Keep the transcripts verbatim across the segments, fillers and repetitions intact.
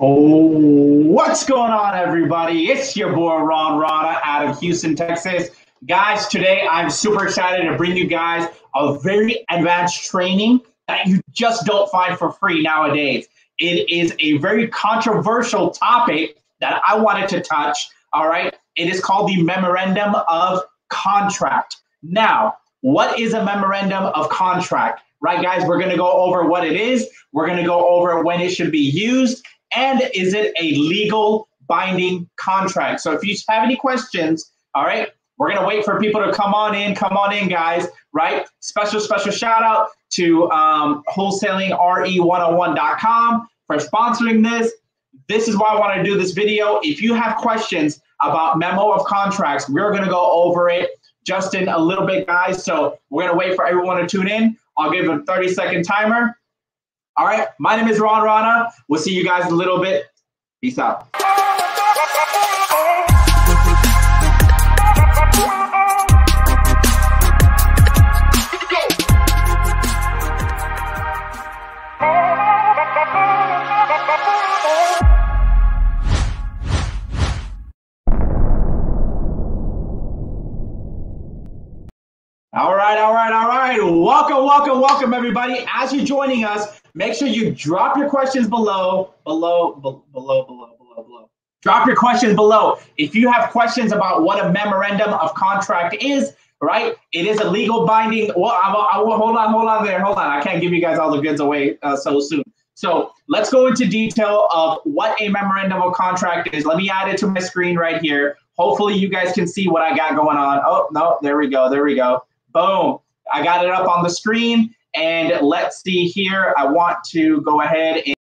Oh, what's going on, everybody? It's your boy Ron Rana out of Houston, Texas. Guys, today I'm super excited to bring you guys a very advanced training that you just don't find for free nowadays. It is a very controversial topic that I wanted to touch. All right. It is called the Memorandum of Contract. Now, what is a memorandum of contract? Right, guys, we're going to go over what it is. We're going to go over when it should be used. And is it a legal binding contract? So if you have any questions, all right, we're going to wait for people to come on in. Come on in, guys, right? Special, special shout out to um, wholesaling R E one oh one dot com for sponsoring this. This is why I want to do this video. If you have questions about memo of contracts, we're going to go over it just in a little bit, guys. So we're going to wait for everyone to tune in. I'll give a thirty second timer. All right, my name is Ron Rana. We'll see you guys in a little bit. Peace out. All right, all right, all right. Welcome, welcome, welcome, everybody. As you're joining us, make sure you drop your questions below, below, below, below, below, below. Drop your questions below. If you have questions about what a memorandum of contract is, right? It is a legal binding. Well, I, I, I, hold on, hold on there, hold on. I can't give you guys all the goods away uh, so soon. So let's go into detail of what a memorandum of contract is. Let me add it to my screen right here. Hopefully you guys can see what I got going on. Oh, no, there we go, there we go. Boom. I got it up on the screen. And let's see here. I want to go ahead and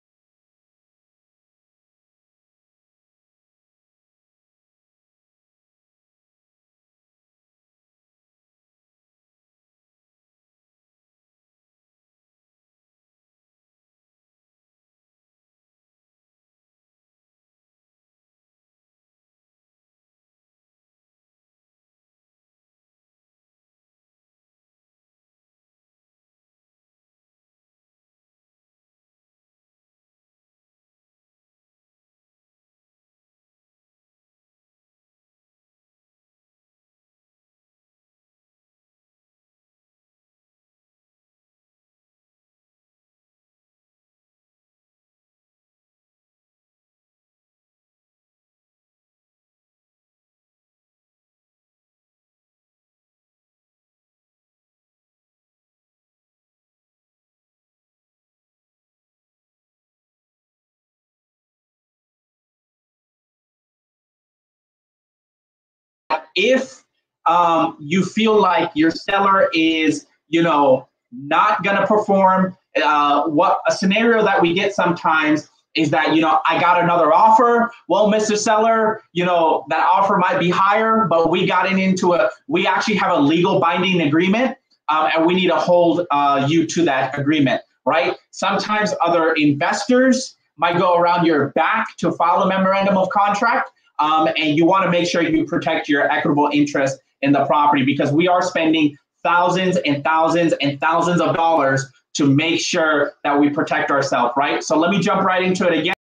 if um, you feel like your seller is, you know, not going to perform, uh, what a scenario that we get sometimes is that, you know, I got another offer. Well, Mister Seller, you know, that offer might be higher, but we got into a, we actually have a legal binding agreement, um, and we need to hold uh, you to that agreement, right? Sometimes other investors might go around your back to file a memorandum of contract. Um, and you want to make sure you protect your equitable interest in the property, because we are spending thousands and thousands and thousands of dollars to make sure that we protect ourselves, right? So let me jump right into it again.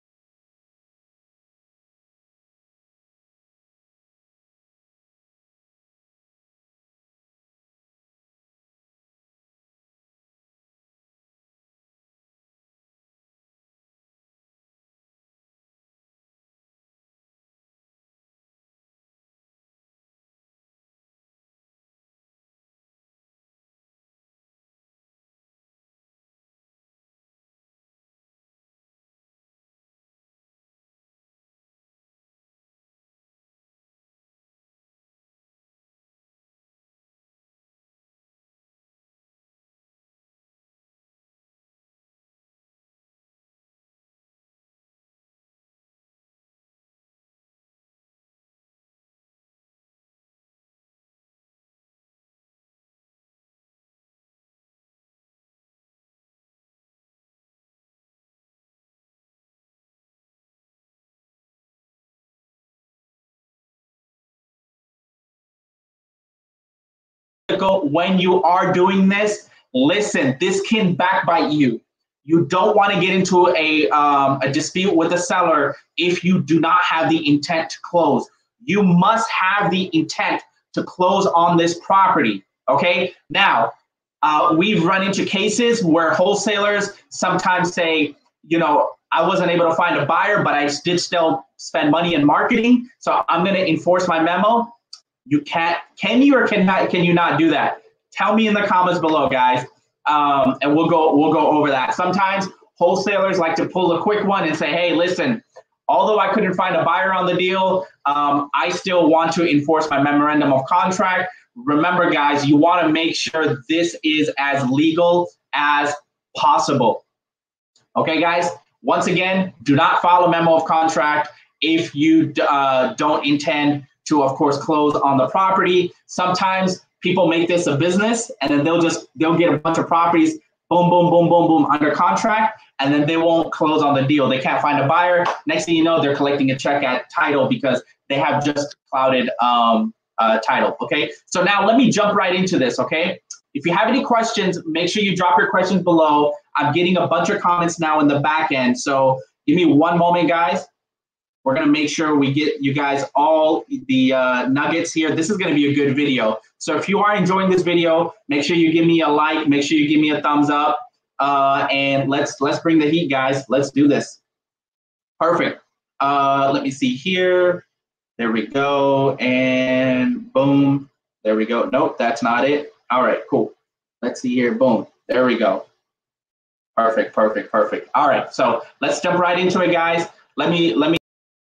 When you are doing this, listen, this can backbite you. You don't want to get into a, um, a dispute with the seller if you do not have the intent to close. You must have the intent to close on this property, okay? Now, uh, we've run into cases where wholesalers sometimes say, you know, I wasn't able to find a buyer, but I did still spend money in marketing, so I'm gonna enforce my memo. You can't, can you or cannot, can you not do that? Tell me in the comments below, guys. Um, and we'll go we'll go over that. Sometimes wholesalers like to pull a quick one and say, hey, listen, although I couldn't find a buyer on the deal, um, I still want to enforce my memorandum of contract. Remember, guys, you want to make sure this is as legal as possible. Okay, guys, once again, do not file a memo of contract if you uh, don't intend to, of course, close on the property. Sometimes people make this a business, and then they'll just they'll get a bunch of properties, boom, boom, boom, boom, boom, under contract, and then they won't close on the deal. They can't find a buyer. Next thing you know, they're collecting a check at title because they have just clouded um, uh, title. Okay, so now let me jump right into this. Okay, if you have any questions, make sure you drop your questions below. I'm getting a bunch of comments now in the back end, so give me one moment, guys. We're gonna make sure we get you guys all the uh, nuggets here. This is gonna be a good video. So if you are enjoying this video, make sure you give me a like, make sure you give me a thumbs up, uh, and let's let's bring the heat, guys. Let's do this. Perfect. Uh, let me see here. There we go, and boom. There we go. Nope, that's not it. All right, cool. Let's see here. Boom. There we go. Perfect, perfect, perfect. All right, so let's jump right into it, guys. Let me let me.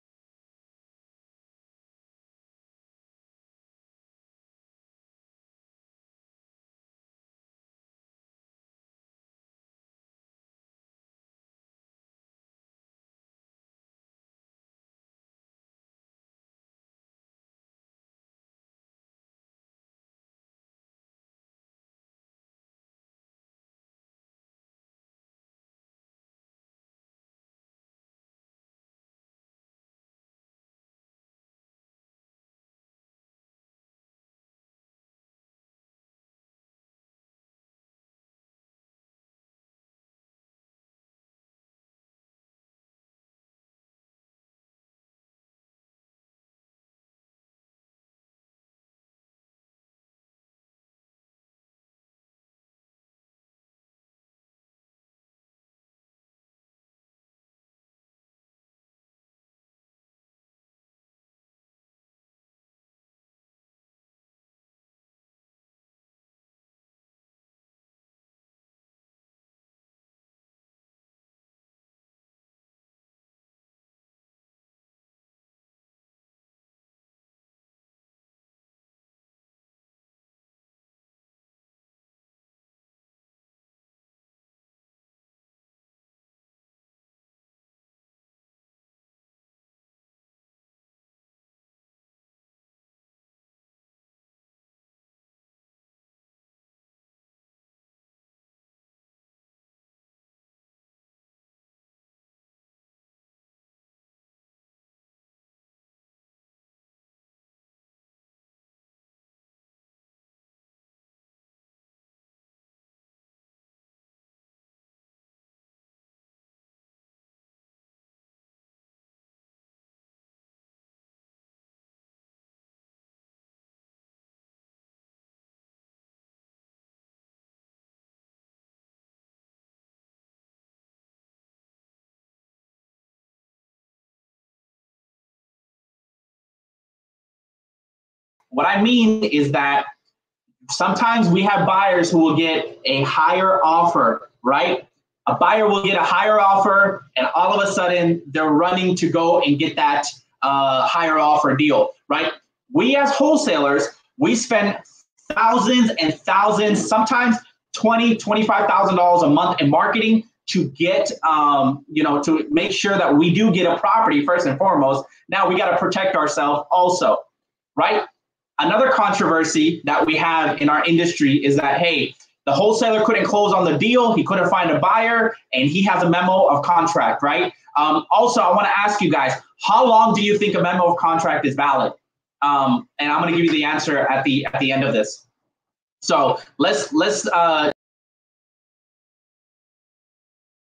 What I mean is that sometimes we have buyers who will get a higher offer, right? A buyer will get a higher offer, and all of a sudden they're running to go and get that uh, higher offer deal, right? We as wholesalers, we spend thousands and thousands, sometimes twenty, twenty-five thousand dollars a month in marketing to get, um, you know, to make sure that we do get a property first and foremost. Now we got to protect ourselves also, right? Another controversy that we have in our industry is that, hey, the wholesaler couldn't close on the deal, he couldn't find a buyer, and he has a memo of contract, right? Um, also, I want to ask you guys, how long do you think a memo of contract is valid? Um, and I'm going to give you the answer at the at the end of this. So let's let's uh,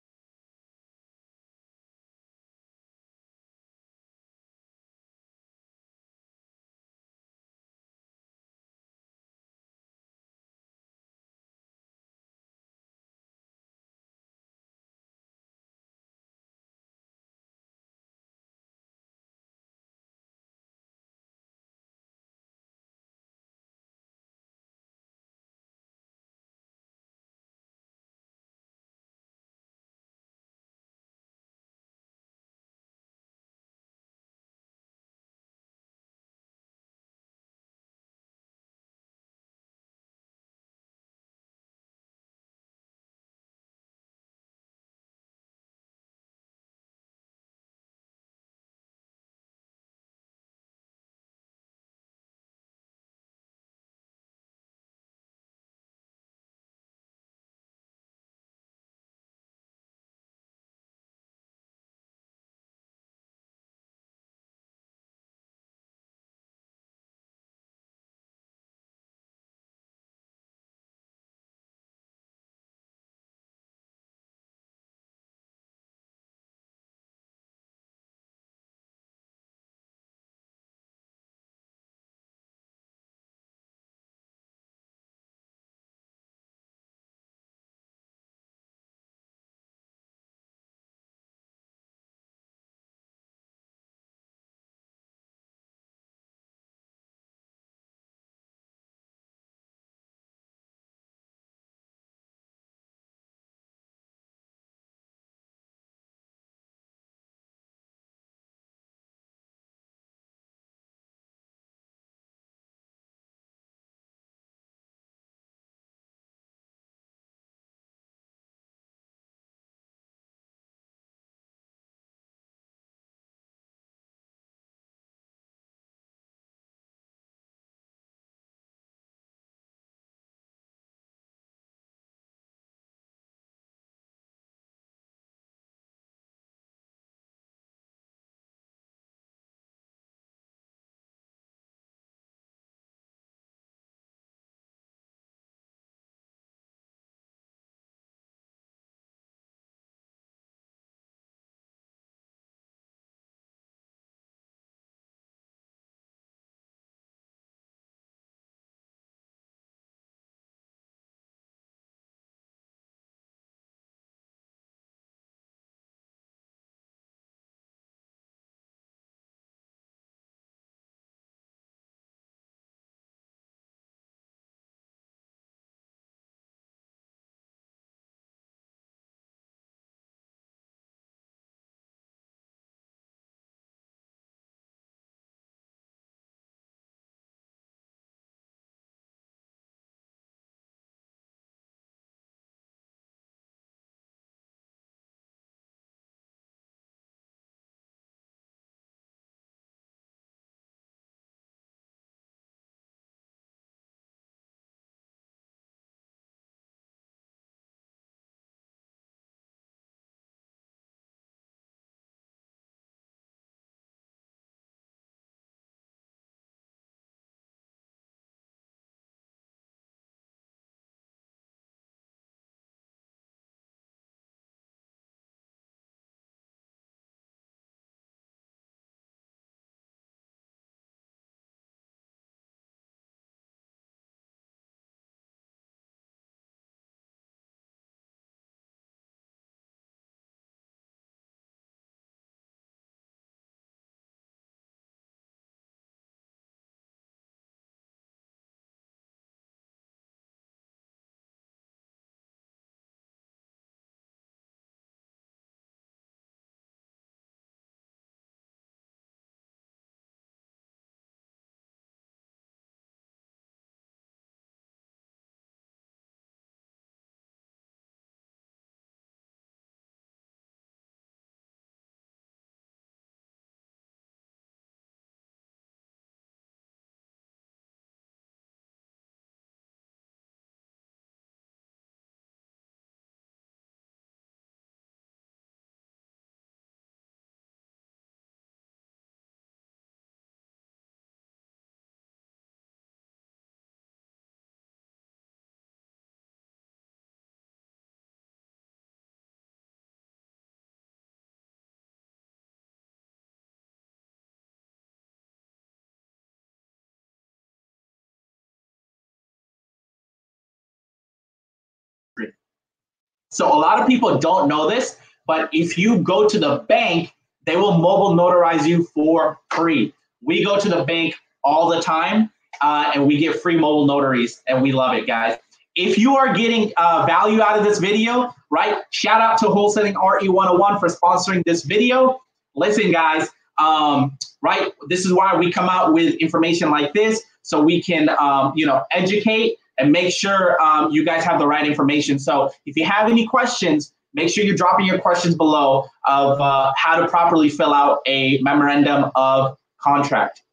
So a lot of people don't know this, but if you go to the bank, they will mobile notarize you for free. We go to the bank all the time, uh, and we get free mobile notaries, and we love it, guys. If you are getting uh, value out of this video, right, shout out to Wholesaling R E one oh one for sponsoring this video. Listen, guys, um, right, this is why we come out with information like this, so we can, um, you know, educate and make sure um, you guys have the right information. So if you have any questions, make sure you're dropping your questions below of uh, how to properly fill out a memorandum of contract.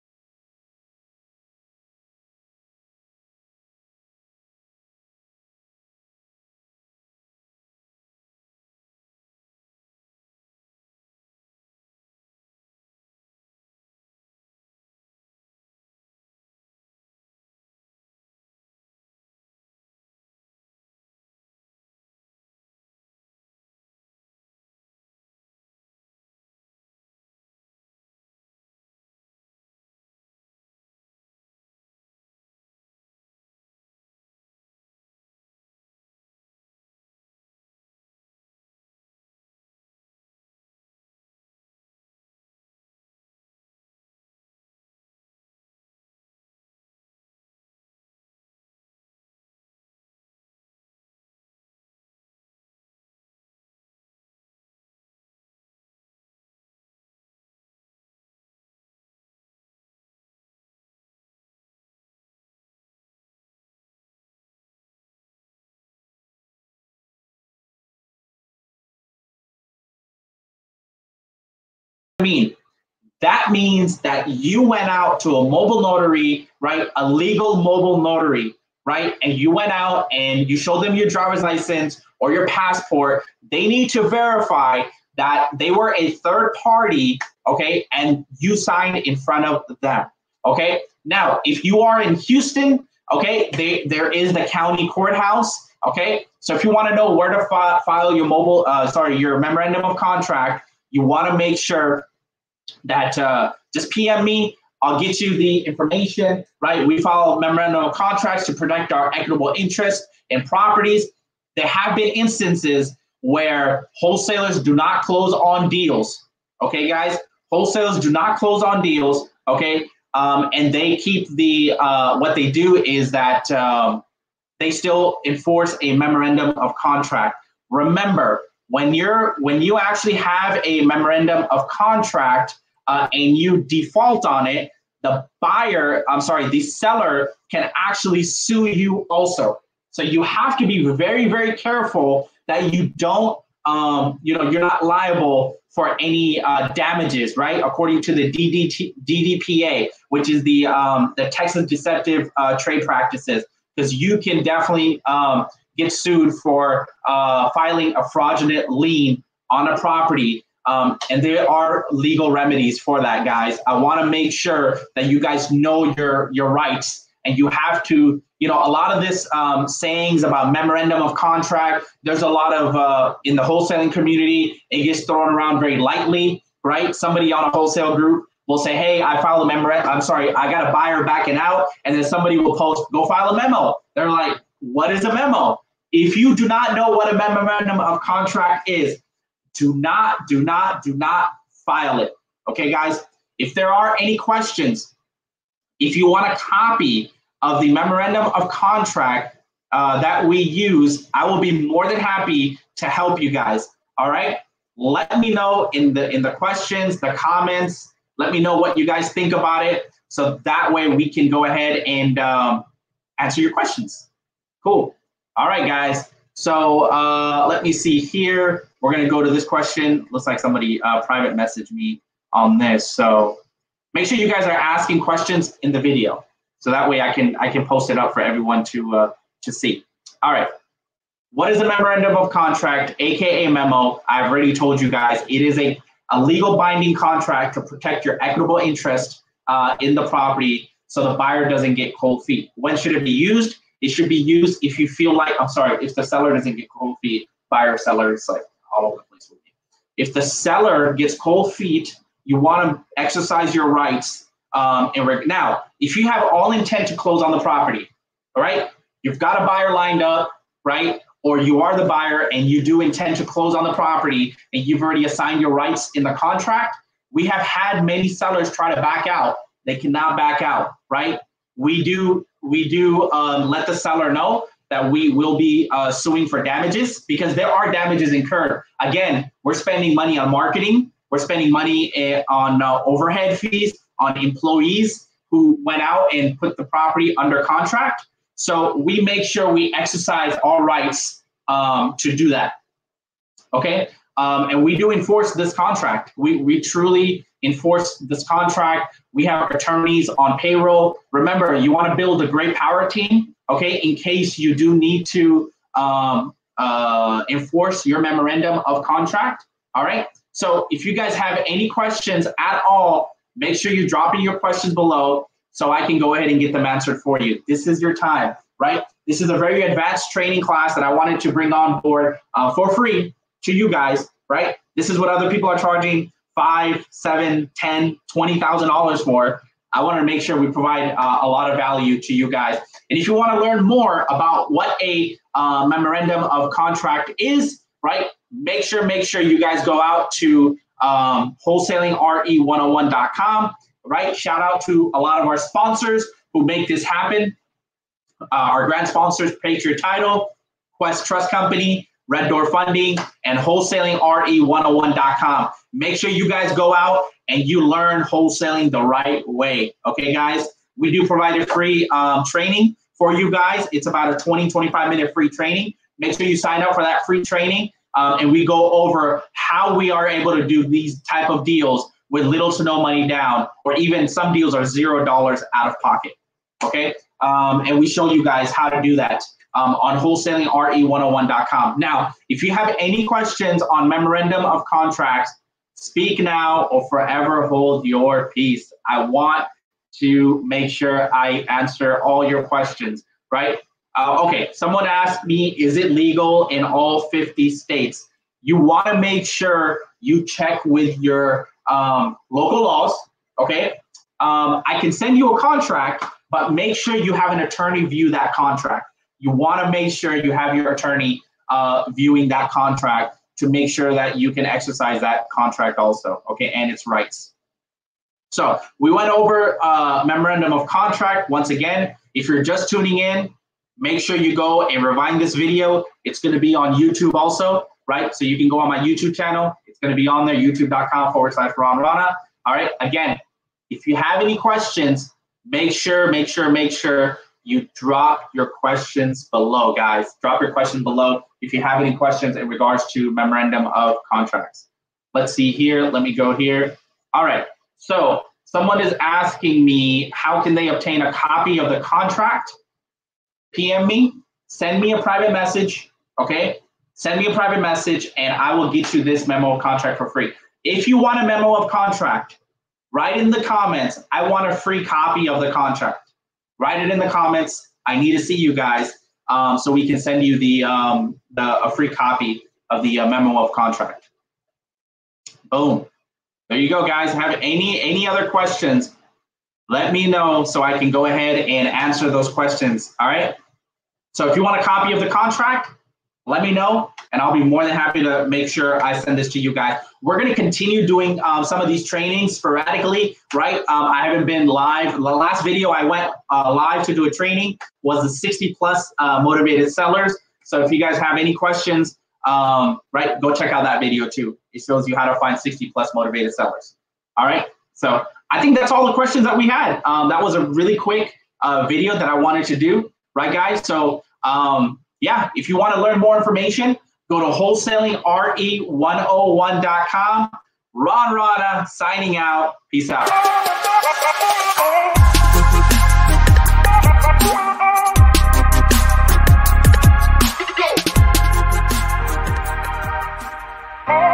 I mean, that means that you went out to a mobile notary, right? A legal mobile notary, right? And you went out and you showed them your driver's license or your passport. They need to verify that they were a third party, okay? And you signed in front of them, okay? Now, if you are in Houston, okay, they, there is the county courthouse, okay? So if you want to know where to fi file your mobile, uh, sorry, your memorandum of contract, you want to make sure that uh, just P M me. I'll get you the information, right? We file memorandum of contracts to protect our equitable interest in properties. There have been instances where wholesalers do not close on deals. Okay, guys, wholesalers do not close on deals. Okay, um, and they keep the uh, what they do is that um, they still enforce a memorandum of contract. Remember, when you're when you actually have a memorandum of contract uh, and you default on it, the buyer, I'm sorry, the seller can actually sue you also. So you have to be very, very careful that you don't, um, you know, you're not liable for any uh, damages, right? According to the D D D P A, which is the um, the Texas Deceptive uh, Trade Practices, because you can definitely um, get sued for uh, filing a fraudulent lien on a property. Um, and there are legal remedies for that, guys. I want to make sure that you guys know your, your rights, and you have to, you know, a lot of this um, sayings about memorandum of contract, there's a lot of, uh, in the wholesaling community, it gets thrown around very lightly, right? Somebody on a wholesale group will say, hey, I filed a memorandum, I'm sorry, I got a buyer backing out, and then somebody will post, go file a memo. They're like, what is a memo? If you do not know what a memorandum of contract is, do not, do not, do not file it. Okay, guys? If there are any questions, if you want a copy of the memorandum of contract uh, that we use, I will be more than happy to help you guys. All right? Let me know in the in the questions, the comments. Let me know what you guys think about it, so that way we can go ahead and um, answer your questions. Cool. All right, guys. So uh, let me see here. We're going to go to this question. Looks like somebody uh, private messaged me on this. So make sure you guys are asking questions in the video, so that way I can I can post it up for everyone to uh, to see. All right. What is a memorandum of contract, aka memo? I've already told you guys. It is a, a legal binding contract to protect your equitable interest uh, in the property, so the buyer doesn't get cold feet. When should it be used? It should be used if you feel like, I'm sorry, if the seller doesn't get cold feet, buyer, seller, it's like all over the place with you. If the seller gets cold feet, you want to exercise your rights. Um, and now, if you have all intent to close on the property, all right, you've got a buyer lined up, right? or you are the buyer and you do intend to close on the property and you've already assigned your rights in the contract, we have had many sellers try to back out. They cannot back out, right? We do, we do um, let the seller know that we will be uh, suing for damages, because there are damages incurred. Again, we're spending money on marketing. We're spending money on uh, overhead fees, on employees who went out and put the property under contract. So we make sure we exercise our rights um, to do that, okay? Um, and we do enforce this contract. We, we truly enforce this contract. We have attorneys on payroll. Remember, you wanna build a great power team, okay, in case you do need to um, uh, enforce your memorandum of contract, all right? So if you guys have any questions at all, make sure you drop in your questions below so I can go ahead and get them answered for you. This is your time, right? This is a very advanced training class that I wanted to bring on board uh, for free to you guys, right? This is what other people are charging five, seven, ten, twenty thousand dollars for. I want to make sure we provide uh, a lot of value to you guys. And if you want to learn more about what a uh, memorandum of contract is, right? Make sure, make sure you guys go out to um, wholesaling R E one oh one dot com, right? Shout out to a lot of our sponsors who make this happen. Uh, our grant sponsors, Patriot Title, Quest Trust Company, Red Door Funding, and wholesaling R E one oh one dot com. Make sure you guys go out and you learn wholesaling the right way. Okay, guys? We do provide a free um, training for you guys. It's about a twenty, twenty-five minute free training. Make sure you sign up for that free training. Um, and we go over how we are able to do these type of deals with little to no money down, or even some deals are zero dollars out of pocket, okay? Um, and we show you guys how to do that um, on wholesaling R E one oh one dot com. Now, if you have any questions on memorandum of contracts, speak now or forever hold your peace. I want to make sure I answer all your questions, right? Uh, okay, someone asked me, is it legal in all fifty states? You want to make sure you check with your um, local laws, okay? Um, I can send you a contract, but make sure you have an attorney view that contract. You want to make sure you have your attorney uh, viewing that contract to make sure that you can exercise that contract also, okay, and its rights. So we went over uh, memorandum of contract. Once again, if you're just tuning in, make sure you go and rewind this video. It's going to be on YouTube also, right? So you can go on my YouTube channel. It's going to be on there, youtube.com forward slash Ron Rana. All right. Again, if you have any questions, make sure, make sure, make sure you drop your questions below, guys. Drop your questions below if you have any questions in regards to memorandum of contracts. Let's see here. Let me go here. All right. So someone is asking me, how can they obtain a copy of the contract? P M me, send me a private message, okay? Send me a private message and I will get you this memo of contract for free. If you want a memo of contract, write in the comments, I want a free copy of the contract. Write it in the comments. I need to see you guys um, so we can send you the, um, the a free copy of the uh, memo of contract. Boom. There you go, guys. Have any, any other questions, let me know so I can go ahead and answer those questions, all right? So if you want a copy of the contract, let me know, and I'll be more than happy to make sure I send this to you guys. We're going to continue doing um, some of these trainings sporadically, right? Um, I haven't been live. The last video I went uh, live to do a training was the sixty plus uh, motivated sellers. So if you guys have any questions, um, right, go check out that video too. It shows you how to find sixty plus motivated sellers. All right. So I think that's all the questions that we had. Um, that was a really quick uh, video that I wanted to do. Right, guys? So, um, yeah, if you want to learn more information, go to wholesaling R E one oh one dot com. Ron Rana signing out. Peace out. Oh.